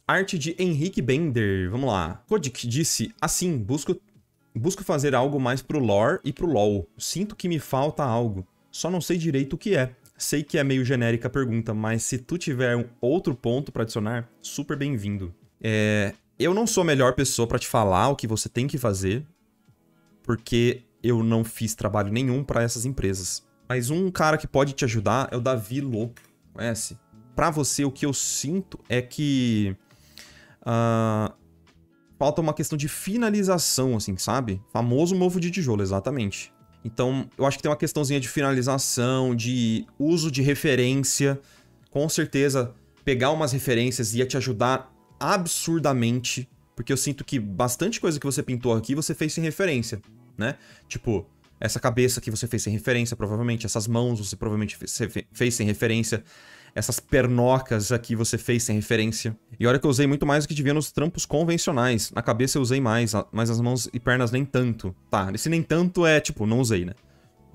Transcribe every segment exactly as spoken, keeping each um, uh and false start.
Arte de Henrique Bender. Vamos lá. Kodik disse assim, busco, busco fazer algo mais pro lore e pro LoL. Sinto que me falta algo. Só não sei direito o que é. Sei que é meio genérica a pergunta, mas se tu tiver um outro ponto pra adicionar, super bem-vindo. É, eu não sou a melhor pessoa pra te falar o que você tem que fazer, porque eu não fiz trabalho nenhum pra essas empresas. Mas um cara que pode te ajudar é o Davi Lô. Conhece? Pra você, o que eu sinto é que... Uh, falta uma questão de finalização, assim, sabe? Famoso mofo de tijolo, exatamente. Então, eu acho que tem uma questãozinha de finalização, de uso de referência. Com certeza, pegar umas referências ia te ajudar absurdamente. Porque eu sinto que bastante coisa que você pintou aqui, você fez sem referência, né? Tipo, essa cabeça que você fez sem referência, provavelmente. Essas mãos você provavelmente fez sem referência. Essas pernocas aqui você fez sem referência. E olha que eu usei muito mais do que devia nos trampos convencionais. Na cabeça eu usei mais, mas as mãos e pernas nem tanto. Tá, esse nem tanto é tipo, não usei, né?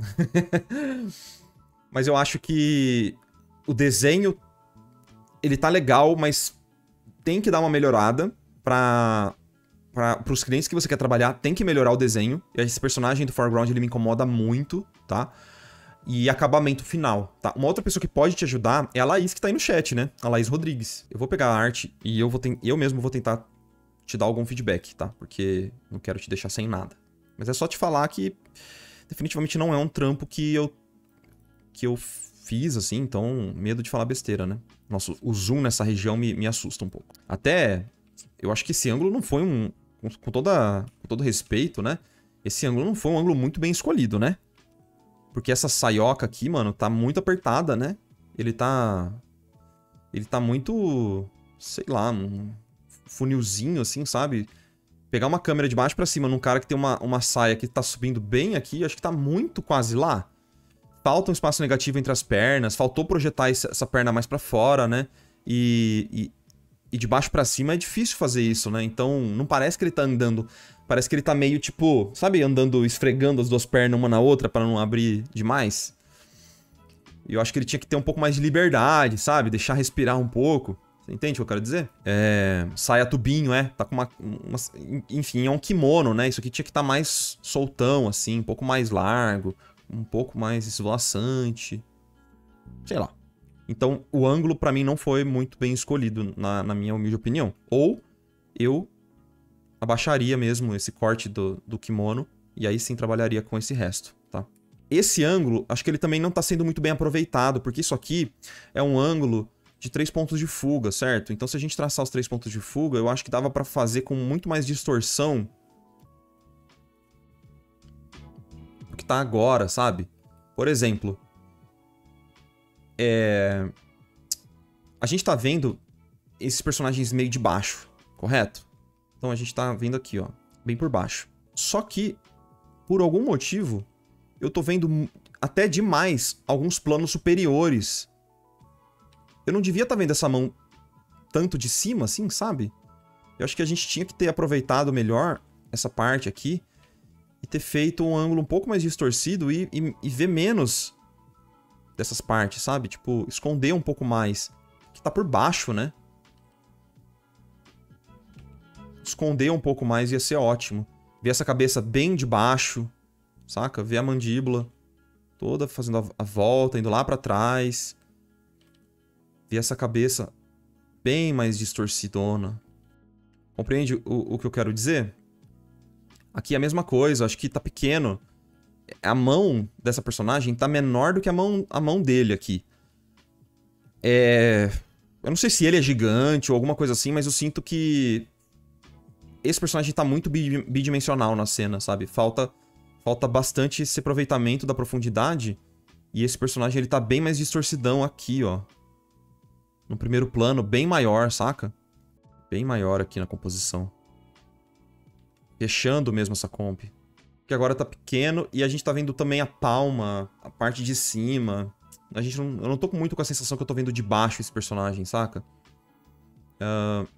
Mas eu acho que o desenho, ele tá legal, mas tem que dar uma melhorada pra... Para os clientes que você quer trabalhar, tem que melhorar o desenho. E esse personagem do foreground, ele me incomoda muito, tá? E acabamento final, tá? Uma outra pessoa que pode te ajudar é a Laís, que tá aí no chat, né? A Laís Rodrigues. Eu vou pegar a arte e eu, vou eu mesmo vou tentar te dar algum feedback, tá? Porque não quero te deixar sem nada. Mas é só te falar que definitivamente não é um trampo que eu, que eu fiz, assim, então medo de falar besteira, né? Nossa, o zoom nessa região me, me assusta um pouco. Até, eu acho que esse ângulo não foi um... Com, toda, com todo respeito, né? Esse ângulo não foi um ângulo muito bem escolhido, né? Porque essa saioca aqui, mano, tá muito apertada, né? Ele tá... Ele tá muito... Sei lá, um funilzinho, assim, sabe? Pegar uma câmera de baixo pra cima num cara que tem uma, uma saia que tá subindo bem aqui, acho que tá muito quase lá. Falta um espaço negativo entre as pernas, faltou projetar essa perna mais pra fora, né? E... e E de baixo pra cima é difícil fazer isso, né? Então, não parece que ele tá andando... Parece que ele tá meio, tipo... Sabe, andando, esfregando as duas pernas uma na outra pra não abrir demais? E eu acho que ele tinha que ter um pouco mais de liberdade, sabe? Deixar respirar um pouco. Você entende o que eu quero dizer? É... Saia tubinho, é. Tá com uma, uma... Enfim, é um kimono, né? Isso aqui tinha que estar tá mais soltão, assim. Um pouco mais largo. Um pouco mais esvoaçante. Sei lá. Então, o ângulo, pra mim, não foi muito bem escolhido, na, na minha humilde opinião. Ou eu abaixaria mesmo esse corte do, do kimono, e aí sim trabalharia com esse resto, tá? Esse ângulo, acho que ele também não tá sendo muito bem aproveitado, porque isso aqui é um ângulo de três pontos de fuga, certo? Então, se a gente traçar os três pontos de fuga, eu acho que dava pra fazer com muito mais distorção do que tá agora, sabe? Por exemplo... É... A gente tá vendo esses personagens meio de baixo, correto? Então a gente tá vendo aqui, ó, bem por baixo. Só que, por algum motivo, eu tô vendo até demais alguns planos superiores. Eu não devia estar tá vendo essa mão tanto de cima assim, sabe? Eu acho que a gente tinha que ter aproveitado melhor essa parte aqui e ter feito um ângulo um pouco mais distorcido e, e, e ver menos... dessas partes, sabe? Tipo, esconder um pouco mais. Que tá por baixo, né? Esconder um pouco mais ia ser ótimo. Ver essa cabeça bem de baixo, saca? Ver a mandíbula toda fazendo a, a volta, indo lá pra trás. Ver essa cabeça bem mais distorcidona. Compreende o, o que eu quero dizer? Aqui é a mesma coisa, acho que tá pequeno. A mão dessa personagem tá menor do que a mão, a mão dele aqui. É... Eu não sei se ele é gigante ou alguma coisa assim, mas eu sinto que... Esse personagem tá muito bidimensional na cena, sabe? Falta, falta bastante esse aproveitamento da profundidade. E esse personagem, ele tá bem mais distorcidão aqui, ó. No primeiro plano, bem maior, saca? Bem maior aqui na composição. Fechando mesmo essa comp. Que agora tá pequeno e a gente tá vendo também a palma, a parte de cima. A gente não, eu não tô muito com a sensação que eu tô vendo de baixo esse personagem, saca? Uh...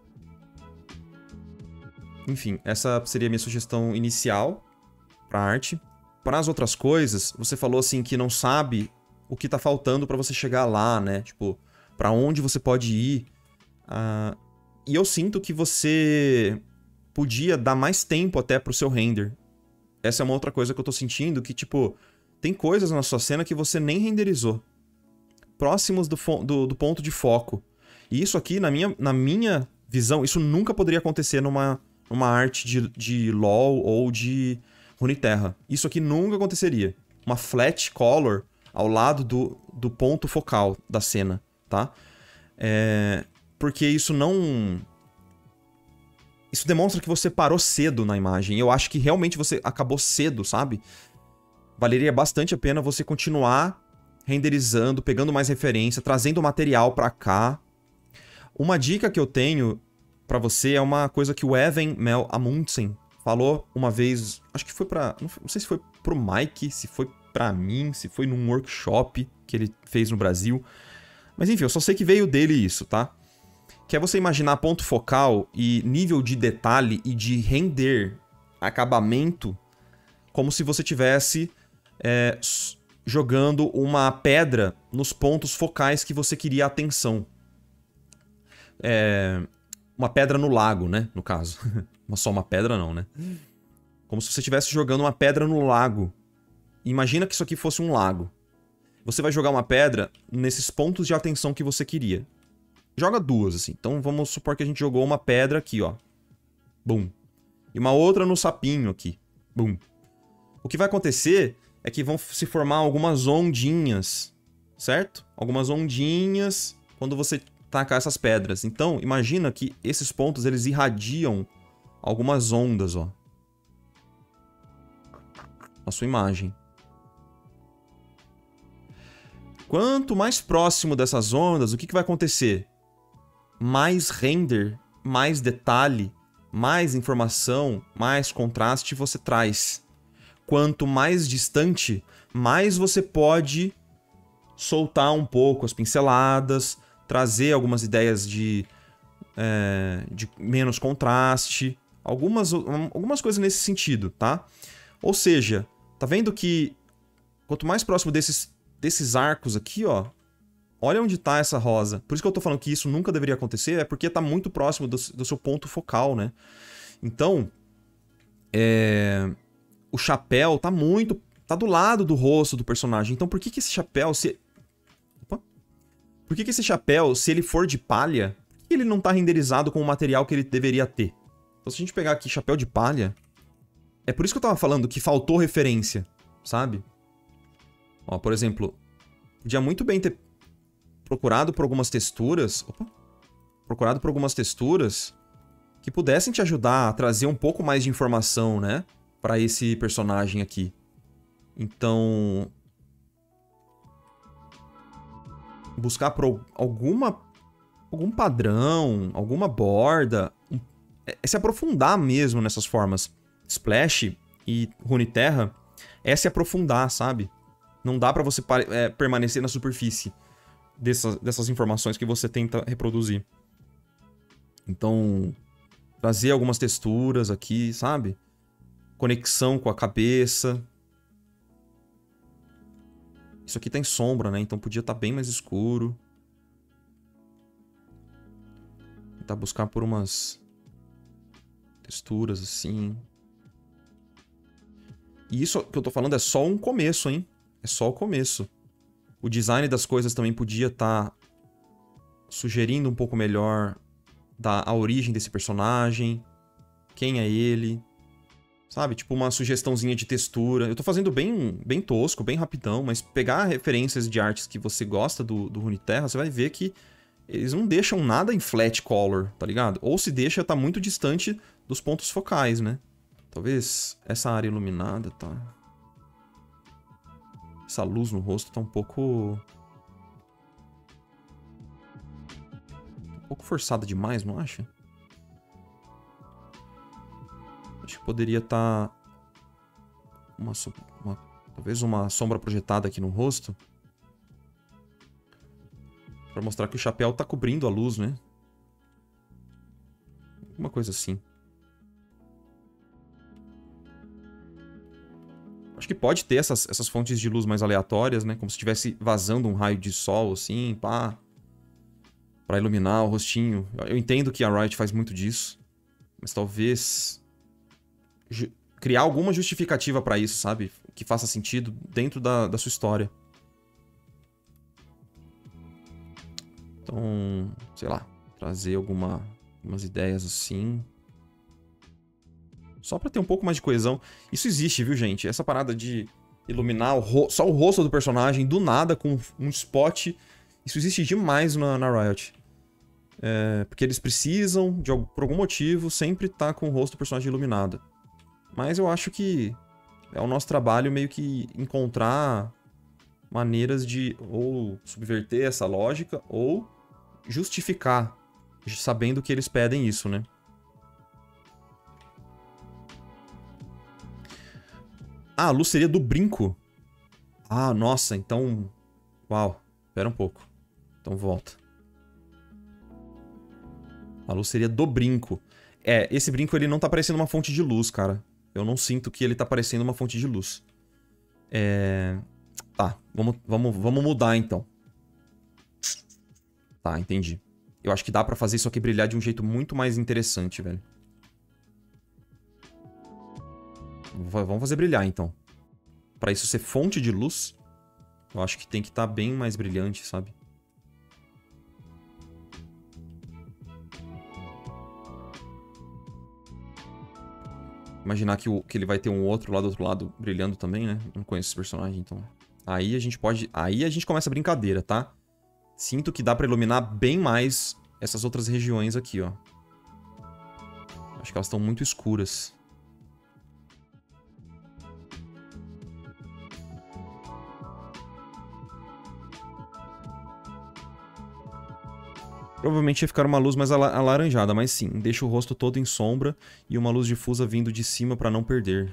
Enfim, essa seria a minha sugestão inicial pra arte. Para as outras coisas, você falou assim que não sabe o que tá faltando pra você chegar lá, né? Tipo, pra onde você pode ir. Uh... e eu sinto que você podia dar mais tempo até pro seu render. Essa é uma outra coisa que eu tô sentindo, que, tipo, tem coisas na sua cena que você nem renderizou. Próximos do, do, do ponto de foco. E isso aqui, na minha, na minha visão, isso nunca poderia acontecer numa, numa arte de, de LoL ou de Runeterra. Isso aqui nunca aconteceria. Uma flat color ao lado do, do ponto focal da cena, tá? É, porque isso não... Isso demonstra que você parou cedo na imagem. Eu acho que realmente você acabou cedo, sabe? Valeria bastante a pena você continuar renderizando, pegando mais referência, trazendo material pra cá. Uma dica que eu tenho pra você é uma coisa que o Even Mel Amundsen falou uma vez, acho que foi pra... Não sei se foi pro Mike, se foi pra mim, se foi num workshop que ele fez no Brasil. Mas enfim, eu só sei que veio dele isso, tá? Que é você imaginar ponto focal e nível de detalhe e de render, acabamento, como se você tivesse é, jogando uma pedra nos pontos focais que você queria atenção. É, uma pedra no lago, né? No caso. Só uma pedra não, né? Como se você estivesse jogando uma pedra no lago. Imagina que isso aqui fosse um lago. Você vai jogar uma pedra nesses pontos de atenção que você queria. Joga duas, assim. Então vamos supor que a gente jogou uma pedra aqui, ó. Bum. E uma outra no sapinho aqui. Bum. O que vai acontecer é que vão se formar algumas ondinhas, certo? Algumas ondinhas quando você tacar essas pedras. Então, imagina que esses pontos, eles irradiam algumas ondas, ó. Na sua imagem. Quanto mais próximo dessas ondas, o que, que vai acontecer? Mais render, mais detalhe, mais informação, mais contraste você traz. Quanto mais distante, mais você pode soltar um pouco as pinceladas, trazer algumas ideias de, é, de menos contraste, algumas, algumas coisas nesse sentido, tá? Ou seja, tá vendo que quanto mais próximo desses, desses arcos aqui, ó, olha onde tá essa rosa. Por isso que eu tô falando que isso nunca deveria acontecer, é porque tá muito próximo do, do seu ponto focal, né? Então, é... o chapéu tá muito... tá do lado do rosto do personagem. Então, por que que esse chapéu, se... Opa. Por que que esse chapéu, se ele for de palha, por que ele não tá renderizado com o material que ele deveria ter? Então, se a gente pegar aqui chapéu de palha... É por isso que eu tava falando que faltou referência, sabe? Ó, por exemplo, podia muito bem ter procurado por algumas texturas... Opa! Procurado por algumas texturas que pudessem te ajudar a trazer um pouco mais de informação, né? Pra esse personagem aqui. Então... buscar por alguma... algum padrão, alguma borda... É, é se aprofundar mesmo nessas formas. Splash e Runeterra é se aprofundar, sabe? Não dá pra você é, permanecer na superfície dessas, dessas informações que você tenta reproduzir. Então, trazer algumas texturas aqui, sabe? Conexão com a cabeça. Isso aqui tá em sombra, né? Então podia estar bem mais escuro. Tentar buscar por umas texturas assim. E isso que eu tô falando é só um começo, hein? É só o começo. O design das coisas também podia estar sugerindo um pouco melhor da a origem desse personagem. Quem é ele? Sabe? Tipo uma sugestãozinha de textura. Eu tô fazendo bem, bem tosco, bem rapidão, mas pegar referências de artes que você gosta do, do Runeterra, você vai ver que eles não deixam nada em flat color, tá ligado? Ou se deixa, tá muito distante dos pontos focais, né? Talvez essa área iluminada tá... Essa luz no rosto tá um pouco... Um pouco forçada demais, não acha? Acho que poderia estar... Uma, uma... Talvez uma sombra projetada aqui no rosto. Pra mostrar que o chapéu tá cobrindo a luz, né? Alguma coisa assim. Acho que pode ter essas, essas fontes de luz mais aleatórias, né? Como se estivesse vazando um raio de sol, assim, pá. Pra iluminar o rostinho. Eu entendo que a Riot faz muito disso. Mas talvez... criar alguma justificativa pra isso, sabe? Que faça sentido dentro da, da sua história. Então, sei lá. Trazer alguma, algumas ideias assim. Só pra ter um pouco mais de coesão. Isso existe, viu, gente? Essa parada de iluminar o ro só o rosto do personagem do nada com um spot. Isso existe demais na, na Riot. É, porque eles precisam, de, por algum motivo, sempre estar com o rosto do personagem iluminado. Mas eu acho que é o nosso trabalho meio que encontrar maneiras de ou subverter essa lógica ou justificar, sabendo que eles pedem isso, né? Ah, a luz seria do brinco. Ah, nossa, então... Uau, espera um pouco. Então volta. A luz seria do brinco. É, esse brinco ele não tá parecendo uma fonte de luz, cara. Eu não sinto que ele tá parecendo uma fonte de luz. É... Tá, vamos, vamos, vamos mudar então. Tá, entendi. Eu acho que dá pra fazer isso aqui brilhar de um jeito muito mais interessante, velho. Vamos fazer brilhar, então. Pra isso ser fonte de luz, eu acho que tem que estar tá bem mais brilhante, sabe? Imaginar que, o, que ele vai ter um outro lá do outro lado brilhando também, né? Não conheço esse personagem, então... Aí a gente pode... Aí a gente começa a brincadeira, tá? Sinto que dá pra iluminar bem mais essas outras regiões aqui, ó. Acho que elas estão muito escuras. Provavelmente ia ficar uma luz mais ala alaranjada, mas sim, deixa o rosto todo em sombra e uma luz difusa vindo de cima pra não perder.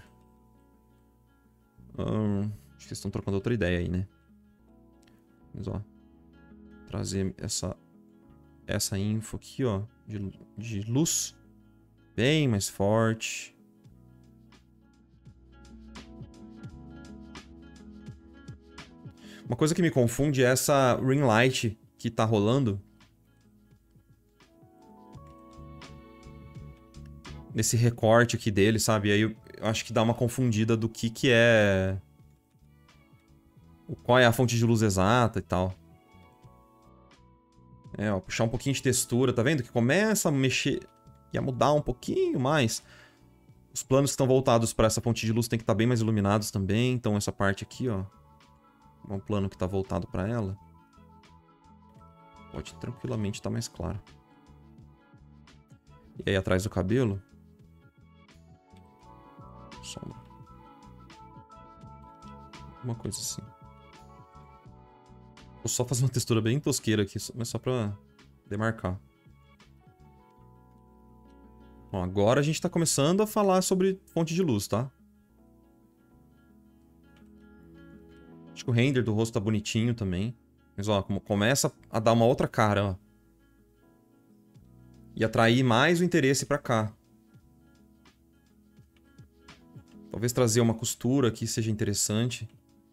Hum, acho que eles estão trocando outra ideia aí, né? Mas ó, trazer essa, essa info aqui, ó, de, de luz bem mais forte. Uma coisa que me confunde é essa ring light que tá rolando. Nesse recorte aqui dele, sabe? Aí eu acho que dá uma confundida do que que é... Qual é a fonte de luz exata e tal. É, ó, puxar um pouquinho de textura, tá vendo? Que começa a mexer e a mudar um pouquinho mais. Os planos que estão voltados para essa fonte de luz tem que estar bem mais iluminados também. Então essa parte aqui, ó. É um plano que está voltado para ela. Pode tranquilamente estar mais claro. E aí atrás do cabelo... Sombra. Uma coisa assim. Vou só fazer uma textura bem tosqueira aqui, mas só pra demarcar. Bom, agora a gente tá começando a falar sobre fonte de luz, tá? Acho que o render do rosto tá bonitinho também. Mas ó, começa a dar uma outra cara, ó. E atrair mais o interesse pra cá. Talvez trazer uma costura aqui seja interessante.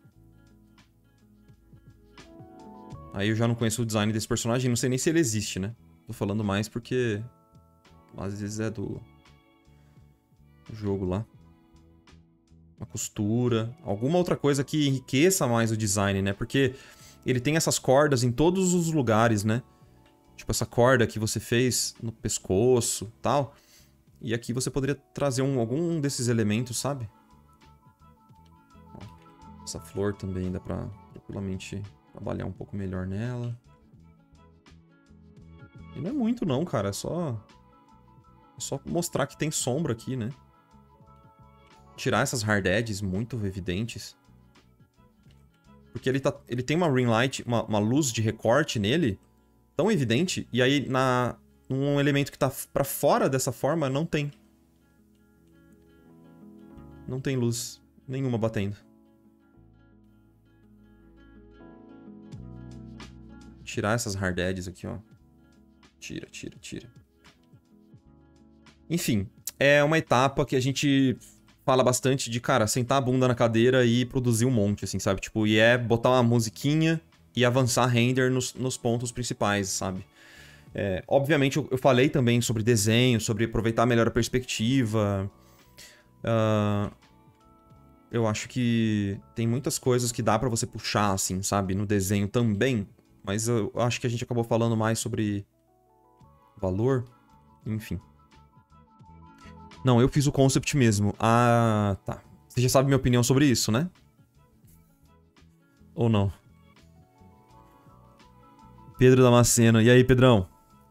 Aí eu já não conheço o design desse personagem, não sei nem se ele existe, né? Tô falando mais porque... às vezes é do... do jogo lá. Uma costura. Alguma outra coisa que enriqueça mais o design, né? Porque ele tem essas cordas em todos os lugares, né? Tipo essa corda que você fez no pescoço e tal. E aqui você poderia trazer um, algum desses elementos, sabe? Essa flor também dá pra tranquilamente trabalhar um pouco melhor nela. E não é muito não, cara. É só... é só mostrar que tem sombra aqui, né? Tirar essas hard edges muito evidentes. Porque ele, tá, ele tem uma ring light, uma, uma luz de recorte nele tão evidente. E aí, na, um elemento que tá pra fora dessa forma, não tem. Não tem luz nenhuma batendo. Tirar essas hard edges aqui, ó. Tira, tira, tira. Enfim, é uma etapa que a gente fala bastante de, cara, sentar a bunda na cadeira e produzir um monte, assim, sabe? Tipo, e é botar uma musiquinha e avançar render nos, nos pontos principais, sabe? É, obviamente, eu, eu falei também sobre desenho, sobre aproveitar melhor a perspectiva. Uh, eu acho que tem muitas coisas que dá pra você puxar, assim, sabe? No desenho também. Mas eu acho que a gente acabou falando mais sobre valor. Enfim. Não, eu fiz o concept mesmo. Ah, tá. Você já sabe minha opinião sobre isso, né? Ou não? Pedro Damasceno. E aí, Pedrão?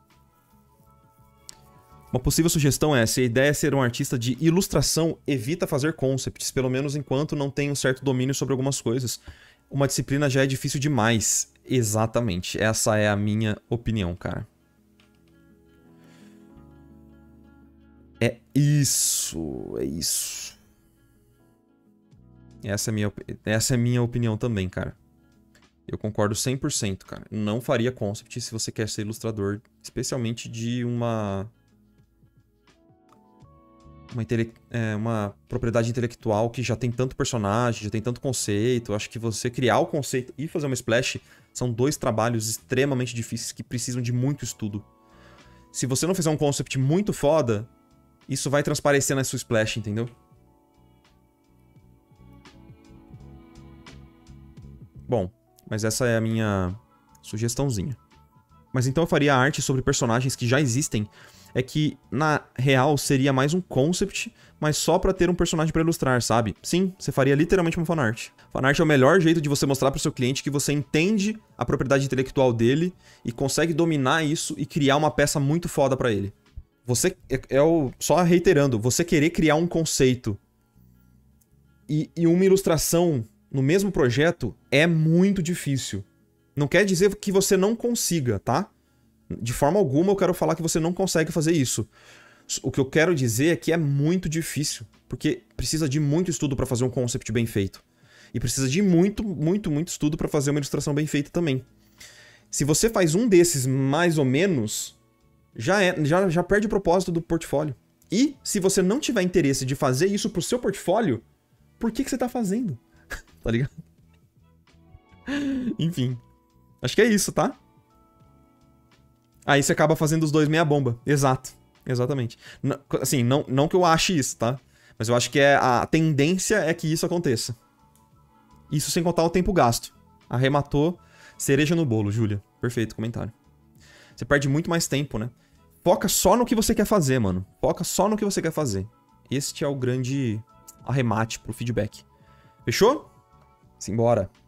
Uma possível sugestão é, se a ideia é ser um artista de ilustração, evita fazer concepts, pelo menos enquanto não tem um certo domínio sobre algumas coisas. Uma disciplina já é difícil demais. Exatamente. Essa é a minha opinião, cara. É isso. É isso. Essa é a minha, essa é a minha opinião também, cara. Eu concordo cem por cento, cara. Não faria concept se você quer ser ilustrador, especialmente de uma... Uma, intele... é, uma propriedade intelectual que já tem tanto personagem, já tem tanto conceito. Acho que você criar o conceito e fazer uma splash são dois trabalhos extremamente difíceis que precisam de muito estudo. Se você não fizer um concept muito foda, isso vai transparecer na sua splash, entendeu? Bom, mas essa é a minha sugestãozinha. Mas então eu faria arte sobre personagens que já existem. É que, na real, seria mais um concept, mas só pra ter um personagem pra ilustrar, sabe? Sim, você faria literalmente uma fanart. Fanart é o melhor jeito de você mostrar pro seu cliente que você entende a propriedade intelectual dele e consegue dominar isso e criar uma peça muito foda pra ele. Você, é, é o, só reiterando, você querer criar um conceito e, e uma ilustração no mesmo projeto é muito difícil. Não quer dizer que você não consiga, tá? De forma alguma eu quero falar que você não consegue fazer isso. O que eu quero dizer é que é muito difícil, porque precisa de muito estudo para fazer um concept bem feito. E precisa de muito, muito, muito estudo para fazer uma ilustração bem feita também. Se você faz um desses mais ou menos, já, é, já, já perde o propósito do portfólio. E se você não tiver interesse de fazer isso pro seu portfólio, por que, que você tá fazendo? Tá ligado? Enfim. Acho que é isso, tá? Aí você acaba fazendo os dois meia bomba. Exato. Exatamente. N- assim, não, não que eu ache isso, tá? Mas eu acho que é a tendência é que isso aconteça. Isso sem contar o tempo gasto. Arrematou cereja no bolo, Júlia. Perfeito comentário. Você perde muito mais tempo, né? Foca só no que você quer fazer, mano. Foca só no que você quer fazer. Este é o grande arremate pro feedback. Fechou? Simbora.